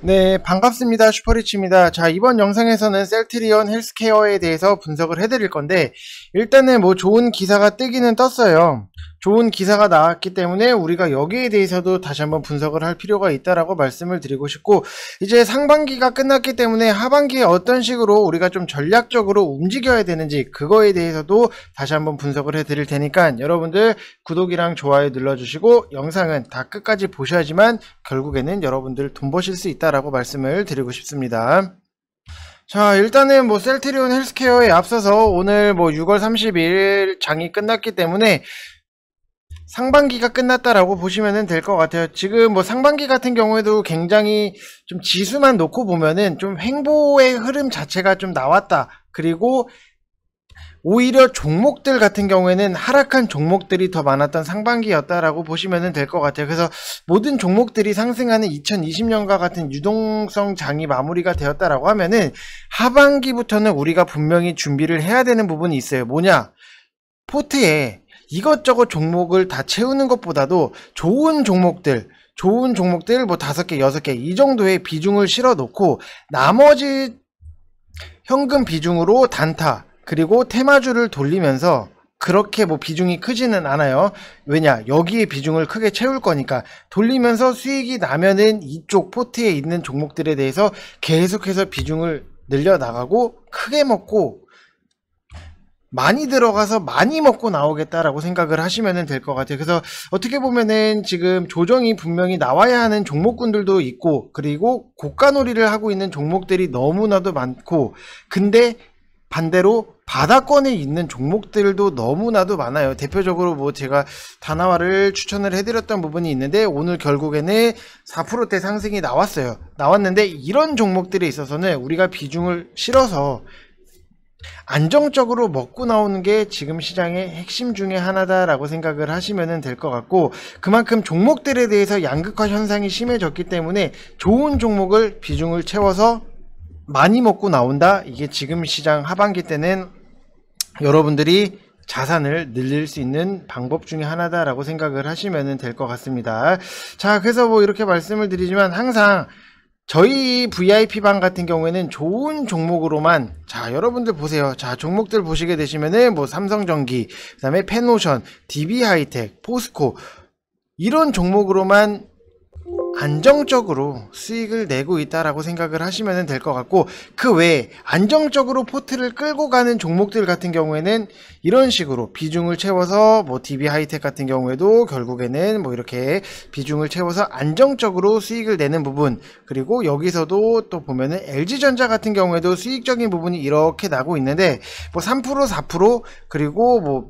네, 반갑습니다. 슈퍼리치입니다. 자, 이번 영상에서는 셀트리온 헬스케어에 대해서 분석을 해드릴 건데, 일단은 뭐 좋은 기사가 뜨기는 떴어요. 좋은 기사가 나왔기 때문에 우리가 여기에 대해서도 다시 한번 분석을 할 필요가 있다라고 말씀을 드리고 싶고, 이제 상반기가 끝났기 때문에 하반기에 어떤 식으로 우리가 좀 전략적으로 움직여야 되는지 그거에 대해서도 다시 한번 분석을 해드릴 테니까 여러분들 구독이랑 좋아요 눌러주시고, 영상은 다 끝까지 보셔야지만 결국에는 여러분들 돈 버실 수 있다라고 말씀을 드리고 싶습니다. 자, 일단은 뭐 셀트리온 헬스케어에 앞서서 오늘 뭐 6월 30일 장이 끝났기 때문에 상반기가 끝났다라고 보시면 될 것 같아요. 지금 뭐 상반기 같은 경우에도 굉장히 좀 지수만 놓고 보면은 좀 횡보의 흐름 자체가 좀 나왔다. 그리고 오히려 종목들 같은 경우에는 하락한 종목들이 더 많았던 상반기였다라고 보시면 될 것 같아요. 그래서 모든 종목들이 상승하는 2020년과 같은 유동성 장이 마무리가 되었다라고 하면은 하반기부터는 우리가 분명히 준비를 해야 되는 부분이 있어요. 뭐냐? 포트에 이것저것 종목을 다 채우는 것보다도 좋은 종목들 뭐 5개, 6개 이 정도의 비중을 실어 놓고 나머지 현금 비중으로 단타 그리고 테마주를 돌리면서 그렇게 뭐 비중이 크지는 않아요. 왜냐? 여기에 비중을 크게 채울 거니까 돌리면서 수익이 나면은 이쪽 포트에 있는 종목들에 대해서 계속해서 비중을 늘려나가고 크게 먹고 많이 들어가서 많이 먹고 나오겠다라고 생각을 하시면 될 것 같아요. 그래서 어떻게 보면은 지금 조정이 분명히 나와야 하는 종목군들도 있고, 그리고 고가놀이를 하고 있는 종목들이 너무나도 많고, 근데 반대로 바닥권에 있는 종목들도 너무나도 많아요. 대표적으로 뭐 제가 다나와를 추천을 해드렸던 부분이 있는데 오늘 결국에는 4%대 상승이 나왔는데 이런 종목들에 있어서는 우리가 비중을 실어서 안정적으로 먹고 나오는 게 지금 시장의 핵심 중에 하나다라고 생각을 하시면 될 것 같고, 그만큼 종목들에 대해서 양극화 현상이 심해졌기 때문에 좋은 종목을 비중을 채워서 많이 먹고 나온다. 이게 지금 시장 하반기 때는 여러분들이 자산을 늘릴 수 있는 방법 중에 하나다라고 생각을 하시면 될 것 같습니다. 자, 그래서 뭐 이렇게 말씀을 드리지만 항상 저희 VIP방 같은 경우에는 좋은 종목으로만, 자, 여러분들 보세요. 자, 종목들 보시게 되시면은 뭐 삼성전기, 그 다음에 페노션, DB하이텍, 포스코 이런 종목으로만 안정적으로 수익을 내고 있다라고 생각을 하시면 될 것 같고, 그 외에 안정적으로 포트를 끌고 가는 종목들 같은 경우에는 이런 식으로 비중을 채워서 뭐 DB하이텍 같은 경우에도 결국에는 뭐 이렇게 비중을 채워서 안정적으로 수익을 내는 부분, 그리고 여기서도 또 보면은 LG전자 같은 경우에도 수익적인 부분이 이렇게 나고 있는데 뭐 3% 4% 그리고 뭐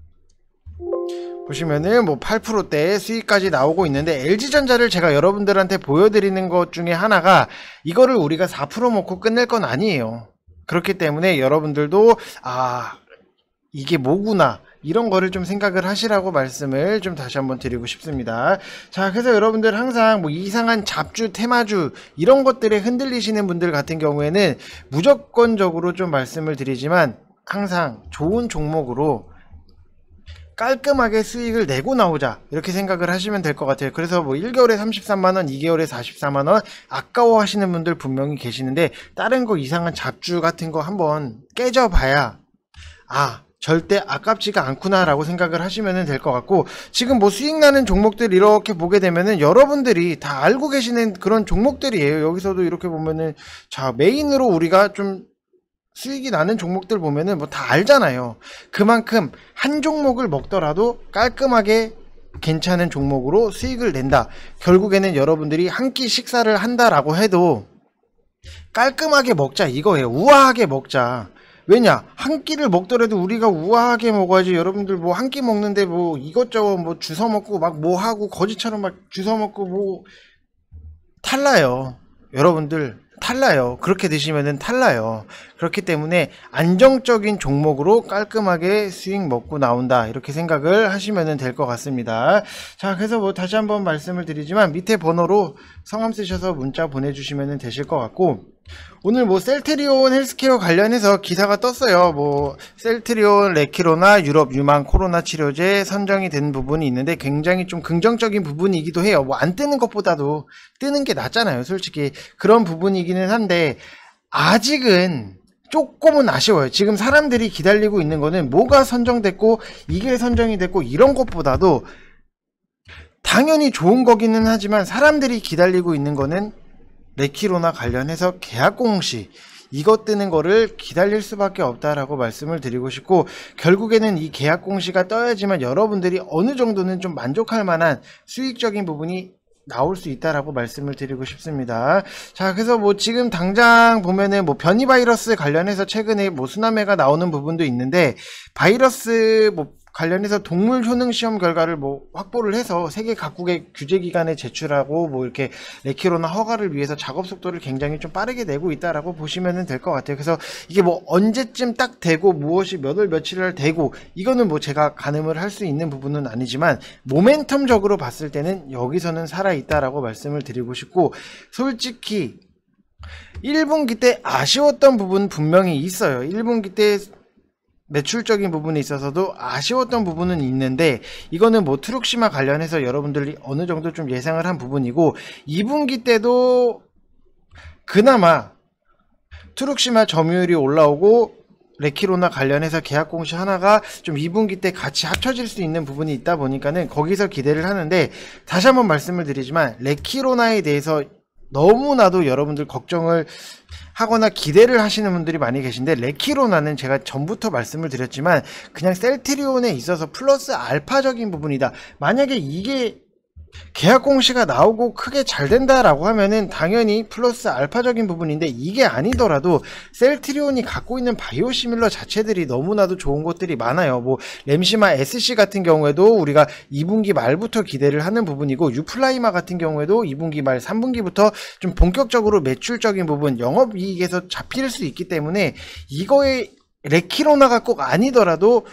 보시면은 뭐 8%대 수익까지 나오고 있는데, LG전자를 제가 여러분들한테 보여드리는 것 중에 하나가 이거를 우리가 4% 먹고 끝낼 건 아니에요. 그렇기 때문에 여러분들도 이게 뭐구나 이런 거를 좀 생각을 하시라고 말씀을 좀 다시 한번 드리고 싶습니다. 자, 그래서 여러분들 항상 뭐 이상한 잡주, 테마주 이런 것들에 흔들리시는 분들 같은 경우에는 무조건적으로 좀 말씀을 드리지만 항상 좋은 종목으로 깔끔하게 수익을 내고 나오자 이렇게 생각을 하시면 될 것 같아요. 그래서 뭐 1개월에 33만원 2개월에 44만원 아까워 하시는 분들 분명히 계시는데, 다른 거 이상한 잡주 같은 거 한번 깨져봐야 절대 아깝지가 않구나 라고 생각을 하시면 될 것 같고, 지금 뭐 수익 나는 종목들 이렇게 보게 되면은 여러분들이 다 알고 계시는 그런 종목들이에요. 여기서도 이렇게 보면은 자, 메인으로 우리가 좀 수익이 나는 종목들 보면은 뭐 다 알잖아요. 그만큼 한 종목을 먹더라도 깔끔하게 괜찮은 종목으로 수익을 낸다. 결국에는 여러분들이 한 끼 식사를 한다라고 해도 깔끔하게 먹자 이거예요. 우아하게 먹자. 왜냐? 한 끼를 먹더라도 우리가 우아하게 먹어야지. 여러분들 뭐 한 끼 먹는데 뭐 이것저것 뭐 주워 먹고 막 뭐 하고 거지처럼 막 주워 먹고 뭐 탈라요. 여러분들 탈라요. 그렇게 되시면은 탈라요. 그렇기 때문에 안정적인 종목으로 깔끔하게 수익 먹고 나온다 이렇게 생각을 하시면 될 것 같습니다. 자, 그래서 뭐 다시 한번 말씀을 드리지만 밑에 번호로 성함 쓰셔서 문자 보내주시면 되실 것 같고, 오늘 뭐 셀트리온 헬스케어 관련해서 기사가 떴어요. 뭐 셀트리온 레키로나 유럽 유망 코로나 치료제 선정이 된 부분이 있는데 굉장히 좀 긍정적인 부분이기도 해요. 뭐 안 뜨는 것보다도 뜨는 게 낫잖아요. 솔직히 그런 부분이기는 한데 아직은 조금은 아쉬워요. 지금 사람들이 기다리고 있는 거는 뭐가 선정됐고 이게 선정이 됐고 이런 것보다도 당연히 좋은 거기는 하지만 사람들이 기다리고 있는 거는 레키로나 관련해서 계약 공시 이것 뜨는 거를 기다릴 수밖에 없다라고 말씀을 드리고 싶고, 결국에는 이 계약 공시가 떠야지만 여러분들이 어느 정도는 좀 만족할 만한 수익적인 부분이 나올 수 있다라고 말씀을 드리고 싶습니다. 자, 그래서 뭐 지금 당장 보면은 뭐 변이 바이러스 관련해서 최근에 뭐 수남회가 나오는 부분도 있는데, 바이러스 뭐 관련해서 동물 효능 시험 결과를 뭐 확보를 해서 세계 각국의 규제기관에 제출하고 뭐 이렇게 레키로나 허가를 위해서 작업 속도를 굉장히 좀 빠르게 내고 있다라고 보시면 될 것 같아요. 그래서 이게 뭐 언제쯤 딱 되고 무엇이 몇 월 며칠날 되고 이거는 뭐 제가 가늠을 할 수 있는 부분은 아니지만 모멘텀적으로 봤을 때는 여기서는 살아있다라고 말씀을 드리고 싶고, 솔직히 1분기 때 아쉬웠던 부분 분명히 있어요. 1분기 때 매출적인 부분에 있어서도 아쉬웠던 부분은 있는데, 이거는 뭐 트룩시마 관련해서 여러분들이 어느 정도 좀 예상을 한 부분이고, 2분기 때도 그나마 트룩시마 점유율이 올라오고 레키로나 관련해서 계약 공시 하나가 좀 2분기 때 같이 합쳐질 수 있는 부분이 있다 보니까는 거기서 기대를 하는데, 다시 한번 말씀을 드리지만 레키로나에 대해서 너무나도 여러분들 걱정을 하거나 기대를 하시는 분들이 많이 계신데, 레키로나는 제가 전부터 말씀을 드렸지만 그냥 셀트리온에 있어서 플러스 알파적인 부분이다. 만약에 이게 계약 공시가 나오고 크게 잘 된다라고 하면은 당연히 플러스 알파적인 부분인데, 이게 아니더라도 셀트리온이 갖고 있는 바이오시밀러 자체들이 너무나도 좋은 것들이 많아요. 뭐 램시마 SC 같은 경우에도 우리가 2분기 말부터 기대를 하는 부분이고, 유플라이마 같은 경우에도 2분기 말 3분기부터 좀 본격적으로 매출적인 부분 영업이익에서 잡힐 수 있기 때문에, 이거에 레키로나가 꼭 아니더라도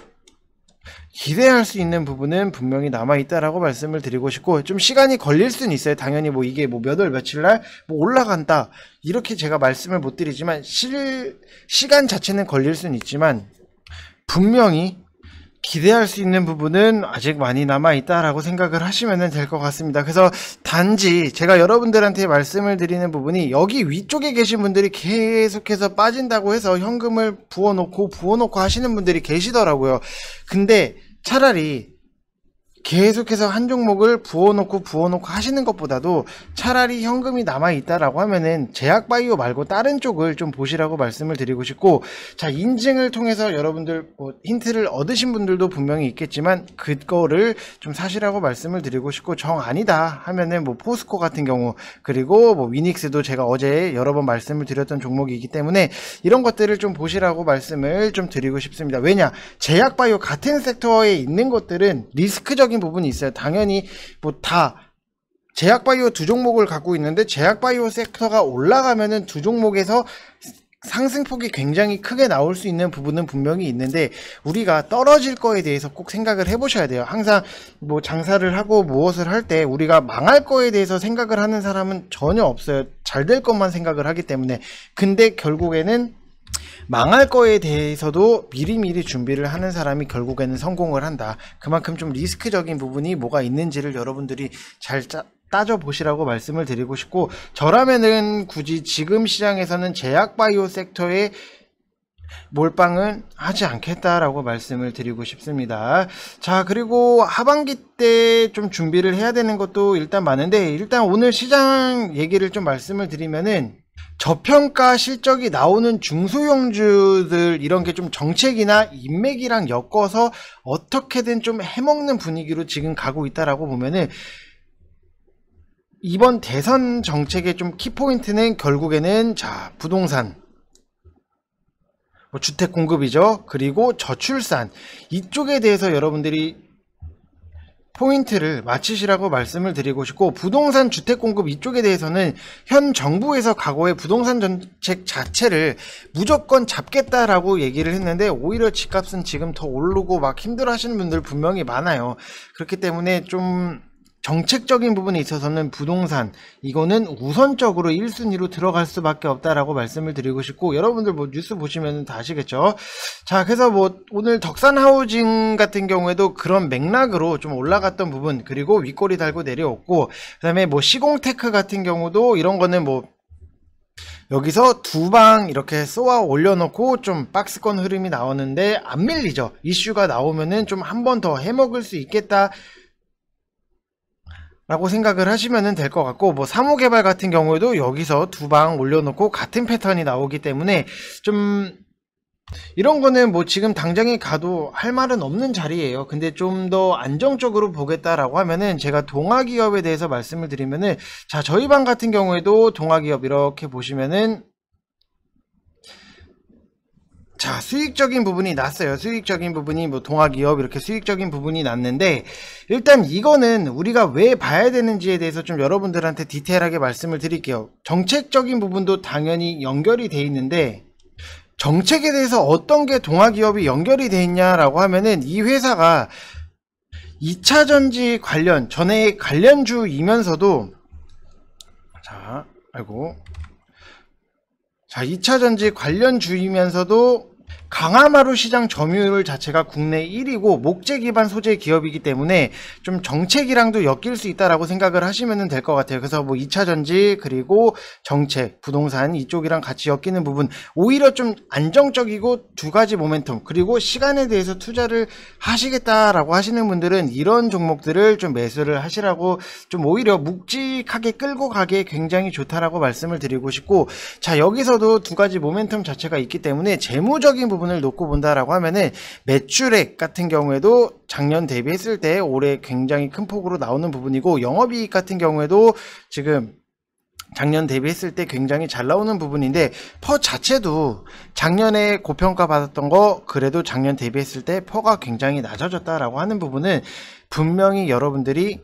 기대할 수 있는 부분은 분명히 남아있다라고 말씀을 드리고 싶고, 좀 시간이 걸릴 수는 있어요. 당연히 뭐 이게 뭐 몇 월 며칠날 뭐 올라간다 이렇게 제가 말씀을 못 드리지만 시간 자체는 걸릴 수는 있지만 분명히 기대할 수 있는 부분은 아직 많이 남아있다라고 생각을 하시면 될 것 같습니다. 그래서 단지 제가 여러분들한테 말씀을 드리는 부분이, 여기 위쪽에 계신 분들이 계속해서 빠진다고 해서 현금을 부어놓고 하시는 분들이 계시더라고요. 근데 차라리 계속해서 한 종목을 부어놓고 하시는 것보다도 차라리 현금이 남아있다라고 하면은 제약바이오 말고 다른 쪽을 좀 보시라고 말씀을 드리고 싶고, 자, 인증을 통해서 여러분들 뭐 힌트를 얻으신 분들도 분명히 있겠지만 그거를 좀 사시라고 말씀을 드리고 싶고, 정 아니다 하면은 뭐 포스코 같은 경우, 그리고 뭐 위닉스도 제가 어제 여러 번 말씀을 드렸던 종목이기 때문에 이런 것들을 좀 보시라고 말씀을 좀 드리고 싶습니다. 왜냐, 제약바이오 같은 섹터에 있는 것들은 리스크적 부분이 있어요. 당연히 뭐 다 제약바이오 두 종목을 갖고 있는데, 제약바이오 섹터가 올라가면은 두 종목에서 상승폭이 굉장히 크게 나올 수 있는 부분은 분명히 있는데, 우리가 떨어질 거에 대해서 꼭 생각을 해보셔야 돼요. 항상 뭐 장사를 하고 무엇을 할 때 우리가 망할 거에 대해서 생각을 하는 사람은 전혀 없어요. 잘 될 것만 생각을 하기 때문에. 근데 결국에는 망할 거에 대해서도 미리미리 준비를 하는 사람이 결국에는 성공을 한다. 그만큼 좀 리스크적인 부분이 뭐가 있는지를 여러분들이 잘 따져보시라고 말씀을 드리고 싶고, 저라면은 굳이 지금 시장에서는 제약바이오 섹터에 몰빵은 하지 않겠다라고 말씀을 드리고 싶습니다. 자, 그리고 하반기 때 좀 준비를 해야 되는 것도 일단 많은데, 일단 오늘 시장 얘기를 좀 말씀을 드리면은, 저평가 실적이 나오는 중소형주들 이런 게 좀 정책이나 인맥이랑 엮어서 어떻게든 좀 해먹는 분위기로 지금 가고 있다라고 보면은, 이번 대선 정책의 좀 키포인트는 결국에는 자, 부동산, 뭐 주택 공급이죠. 그리고 저출산, 이쪽에 대해서 여러분들이 포인트를 맞추시라고 말씀을 드리고 싶고, 부동산 주택 공급 이쪽에 대해서는 현 정부에서 과거의 부동산 정책 자체를 무조건 잡겠다라고 얘기를 했는데, 오히려 집값은 지금 더 오르고 막 힘들어 하시는 분들 분명히 많아요. 그렇기 때문에 좀 정책적인 부분에 있어서는 부동산 이거는 우선적으로 1순위로 들어갈 수밖에 없다라고 말씀을 드리고 싶고, 여러분들 뭐 뉴스 보시면 다 아시겠죠. 자, 그래서 뭐 오늘 덕산 하우징 같은 경우에도 그런 맥락으로 좀 올라갔던 부분, 그리고 윗꼬리 달고 내려왔고, 그 다음에 뭐 시공테크 같은 경우도 이런 거는 뭐 여기서 두 방 이렇게 쏘아 올려놓고 좀 박스권 흐름이 나오는데 안 밀리죠. 이슈가 나오면은 좀 한 번 더 해먹을 수 있겠다 라고 생각을 하시면 될 것 같고, 뭐 사무개발 같은 경우에도 여기서 두 방 올려놓고 같은 패턴이 나오기 때문에 좀 이런 거는 뭐 지금 당장에 가도 할 말은 없는 자리예요. 근데 좀 더 안정적으로 보겠다라고 하면은 제가 동아기업에 대해서 말씀을 드리면은, 자, 저희 방 같은 경우에도 동아기업 이렇게 보시면은, 자, 수익적인 부분이 났어요. 수익적인 부분이 뭐 동아기업 이렇게 수익적인 부분이 났는데, 일단 이거는 우리가 왜 봐야 되는지에 대해서 좀 여러분들한테 디테일하게 말씀을 드릴게요. 정책적인 부분도 당연히 연결이 돼 있는데, 정책에 대해서 어떤 게 동아기업이 연결이 돼 있냐라고 하면은, 이 회사가 2차전지 관련, 전에 관련주이면서도, 자, 아이고. 자, 2차전지 관련주이면서도 강화마루 시장 점유율 자체가 국내 1위고 목재 기반 소재 기업이기 때문에 좀 정책이랑도 엮일 수 있다라고 생각을 하시면 될 것 같아요. 그래서 뭐 2차전지 그리고 정책, 부동산 이쪽이랑 같이 엮이는 부분, 오히려 좀 안정적이고 두 가지 모멘텀, 그리고 시간에 대해서 투자를 하시겠다라고 하시는 분들은 이런 종목들을 좀 매수를 하시라고, 좀 오히려 묵직하게 끌고 가기에 굉장히 좋다라고 말씀을 드리고 싶고, 자, 여기서도 두 가지 모멘텀 자체가 있기 때문에 재무적인 부분을 놓고 본다라고 하면은 매출액 같은 경우에도 작년 대비했을 때 올해 굉장히 큰 폭으로 나오는 부분이고, 영업이익 같은 경우에도 지금 작년 대비했을 때 굉장히 잘 나오는 부분인데, 퍼 자체도 작년에 고평가 받았던 거 그래도 작년 대비했을 때 퍼가 굉장히 낮아졌다라고 하는 부분은 분명히 여러분들이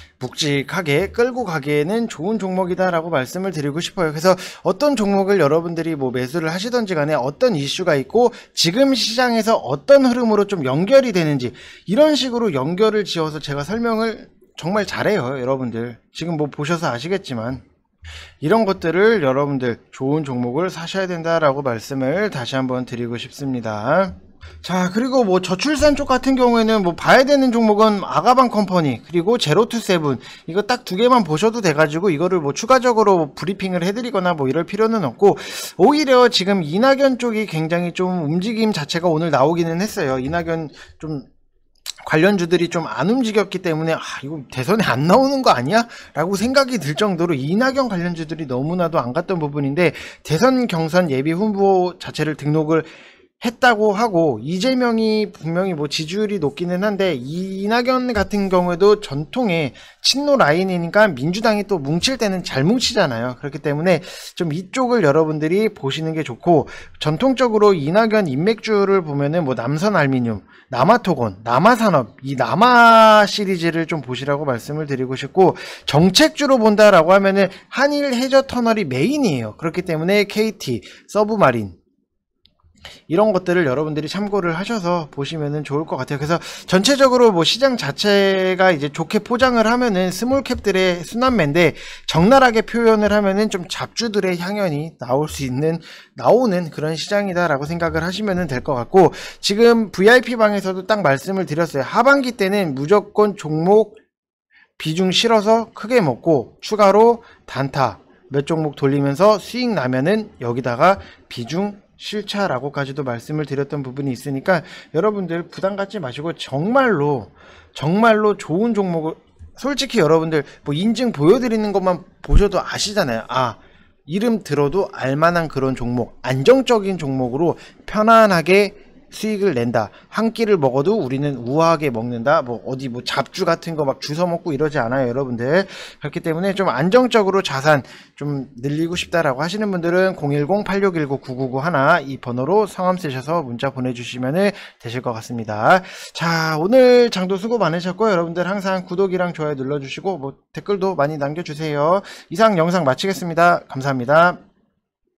묵직하게 끌고 가기에는 좋은 종목이다 라고 말씀을 드리고 싶어요. 그래서 어떤 종목을 여러분들이 뭐 매수를 하시던지 간에 어떤 이슈가 있고 지금 시장에서 어떤 흐름으로 좀 연결이 되는지, 이런 식으로 연결을 지어서 제가 설명을 정말 잘해요. 여러분들 지금 뭐 보셔서 아시겠지만 이런 것들을 여러분들 좋은 종목을 사셔야 된다라고 말씀을 다시 한번 드리고 싶습니다. 자, 그리고 뭐 저출산 쪽 같은 경우에는 뭐 봐야 되는 종목은 아가방 컴퍼니 그리고 제로투세븐, 이거 딱 두 개만 보셔도 돼가지고 이거를 뭐 추가적으로 브리핑을 해드리거나 뭐 이럴 필요는 없고, 오히려 지금 이낙연 쪽이 굉장히 좀 움직임 자체가 오늘 나오기는 했어요. 이낙연 좀 관련주들이 좀 안 움직였기 때문에 이거 대선에 안 나오는 거 아니야? 라고 생각이 들 정도로 이낙연 관련주들이 너무나도 안 갔던 부분인데, 대선 경선 예비 후보 자체를 등록을 했다고 하고, 이재명이 분명히 뭐 지지율이 높기는 한데 이낙연 같은 경우에도 전통의 친노 라인이니까 민주당이 또 뭉칠 때는 잘 뭉치잖아요. 그렇기 때문에 좀 이쪽을 여러분들이 보시는 게 좋고, 전통적으로 이낙연 인맥주를 보면은 뭐 남선알미늄, 남아토건, 남아산업, 이 남아 시리즈를 좀 보시라고 말씀을 드리고 싶고, 정책주로 본다라고 하면은 한일 해저 터널이 메인이에요. 그렇기 때문에 KT, 서브마린 이런 것들을 여러분들이 참고를 하셔서 보시면 좋을 것 같아요. 그래서 전체적으로 뭐 시장 자체가 이제 좋게 포장을 하면은 스몰캡들의 순환매인데, 적나라하게 표현을 하면은 좀 잡주들의 향연이 나오는 그런 시장이다라고 생각을 하시면 될 것 같고, 지금 VIP 방에서도 딱 말씀을 드렸어요. 하반기 때는 무조건 종목 비중 실어서 크게 먹고 추가로 단타 몇 종목 돌리면서 수익 나면은 여기다가 비중 실차라고까지도 말씀을 드렸던 부분이 있으니까, 여러분들 부담 갖지 마시고 정말로 좋은 종목을, 솔직히 여러분들 뭐 인증 보여드리는 것만 보셔도 아시잖아요. 이름 들어도 알만한 그런 종목, 안정적인 종목으로 편안하게 수익을 낸다. 한 끼를 먹어도 우리는 우아하게 먹는다. 뭐 어디 뭐 잡주 같은 거 막 주워 먹고 이러지 않아요, 여러분들. 그렇기 때문에 좀 안정적으로 자산 좀 늘리고 싶다라고 하시는 분들은 010-8619-9991 이 번호로 성함 쓰셔서 문자 보내주시면 되실 것 같습니다. 자, 오늘 장도 수고 많으셨고, 여러분들 항상 구독이랑 좋아요 눌러주시고 뭐 댓글도 많이 남겨주세요. 이상 영상 마치겠습니다. 감사합니다.